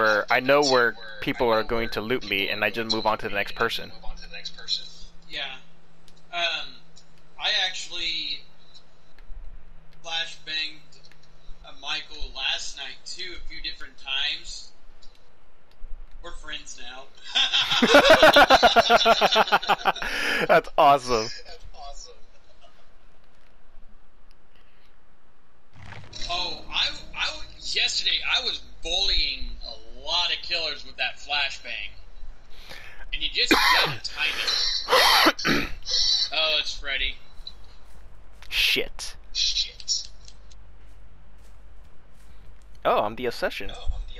where I know where people are going to loot me, and I just move on to the next person. Yeah. I actually flashbanged Michael last night too, a few different times. We're friends now. That's awesome. Oh, yesterday I was bullying a lot of killers with that flashbang. And you just gotta time it. Oh, it's Freddy. Shit. Oh, I'm the Accession.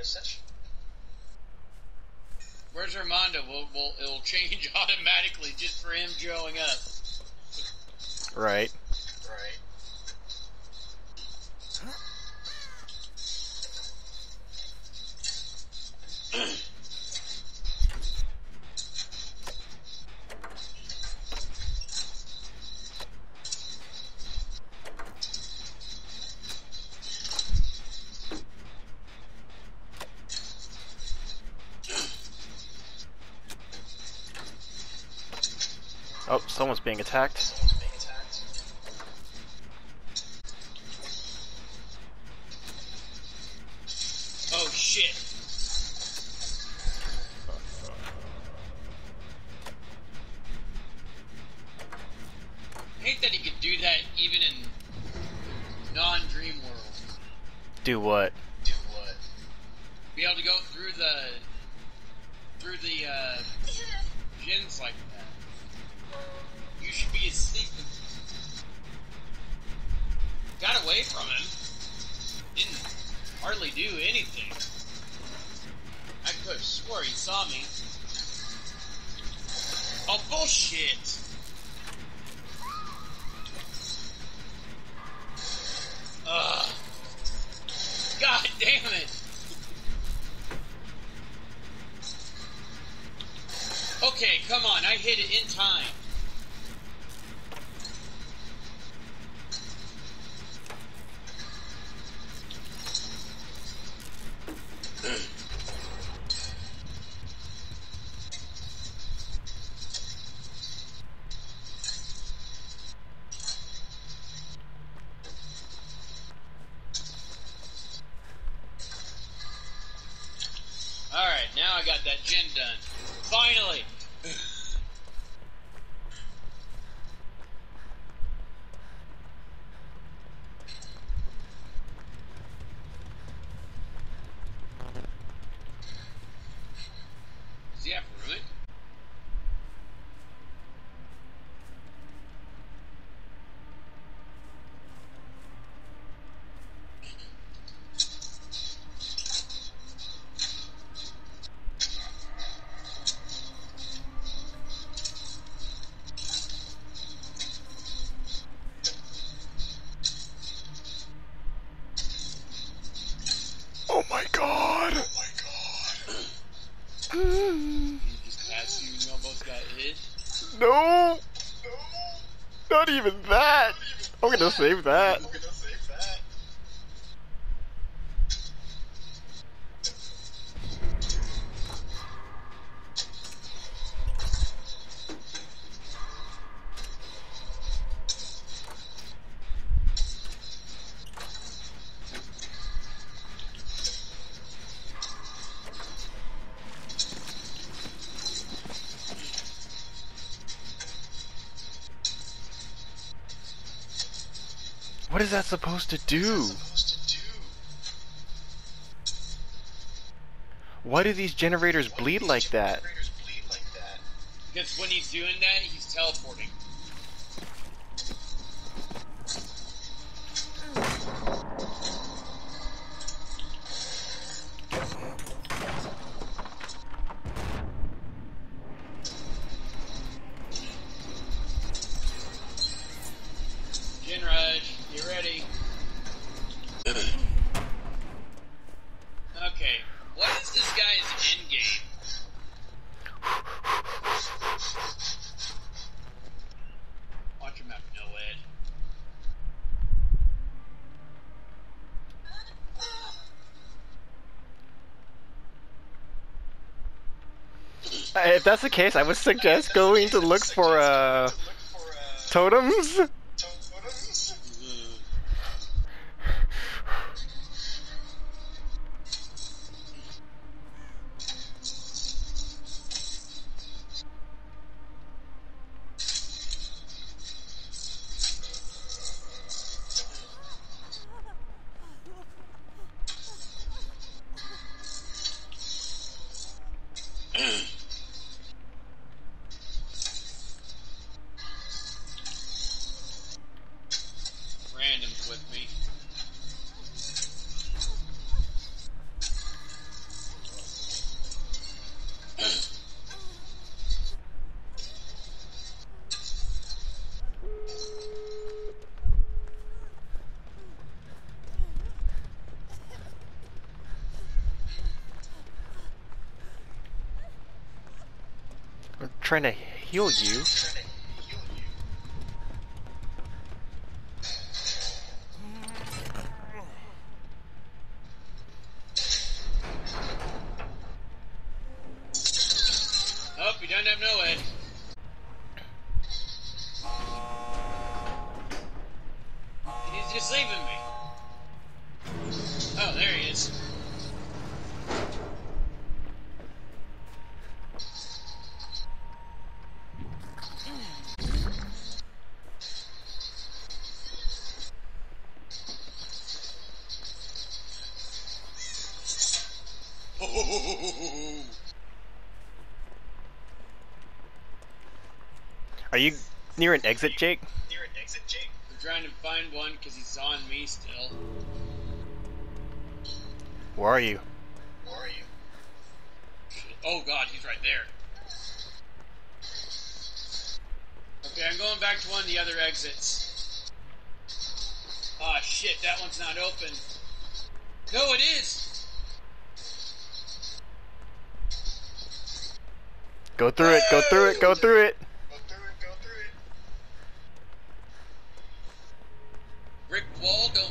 Where's Armando? It'll change automatically just for him showing up. Right. Oh, someone's being attacked. Oh shit. I hate that he could do that even in non-dream world. Do what? Be able to go through the gens like that. You should be asleep. Got away from him. Didn't hardly do anything. I could have swore he saw me. Oh, bullshit! Ugh. God damn it! Okay, come on, I hit it in time. Alright, now I got that gen done. Finally! Does he have ruin? Oh my god! He just passed you and you almost got hit? No! Not even that! I'm gonna save that. What is that supposed to do? Why do these generators bleed like that? Because when he's doing that, he's teleporting. Gen Rush, get ready. Okay, what is this guy's endgame? If that's the case, I would suggest going to look for totems. Random's with me. I'm trying to heal you. Oh, you don't have no head. He's just leaving me. Oh, there he is. Are you near an exit, Jake? I'm trying to find one because he's on me still. Where are you? Oh god, he's right there. Okay, I'm going back to one of the other exits. Ah, shit, that one's not open. No, it is! Go through it, go through it, go through it! Brick wall, go